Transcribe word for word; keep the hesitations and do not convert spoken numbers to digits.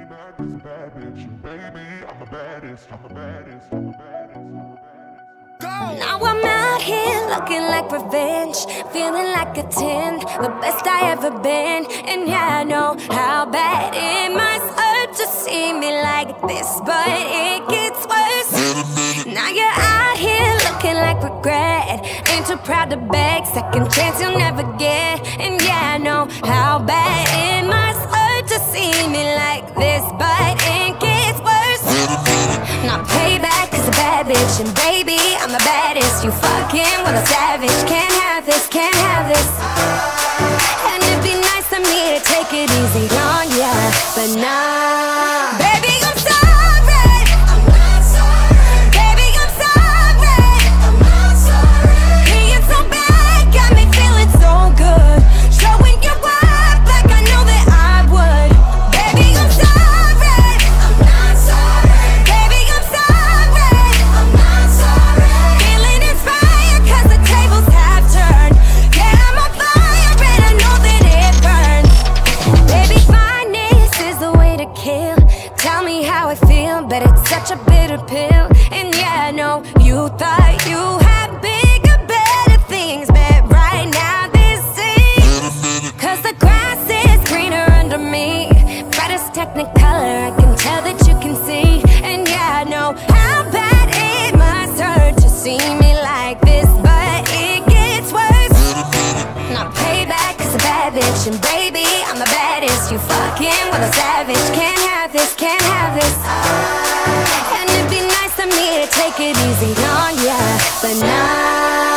mad 'cause a bad bitch. And baby, I'm the baddest, I'm the baddest, I'm the baddest, I'm the baddest. Now I'm out here looking like revenge, feeling like a ten, the best I ever been. And yeah, I know how bad it must hurt to see me like this, but it gets worse. Now you're out here looking like regret, ain't too proud to beg, second chance you'll never get. And yeah, I know how bad it must hurt to see me like this, but it gets worse. Now payback is a bad bitch, and baby, I'm the baddest. You fucking with a savage, can't have this, can't have this. And it'd be nice of me to take it easy on ya, but nah. Baby, I'm sorry, I'm not sorry. Baby, I'm sorry, I'm not sorry. Being so bad got me feeling so good, showing you up like I know that I would. Baby, I'm sorry, I'm not sorry. Baby, I'm sorry, I'm not sorry. Feeling inspired 'cause the tables have turned. Yeah, I'm on fire and I know that it burns. Baby, fineness is the way to kill. Tell me how I feel, but it's such a bitter pill. And yeah, I know you thought you had bigger, better things, but right now this is 'cause the grass is greener under me. Brightest technicolor, I can tell that you can see. And yeah, I know how bad it must hurt to see me like this, but it gets worse. Now payback is a bad bitch, and baby, I'm the baddest. You fucking with a savage, can't have this, can't have this. And it'd be nice of me to take it easy on ya, but nah.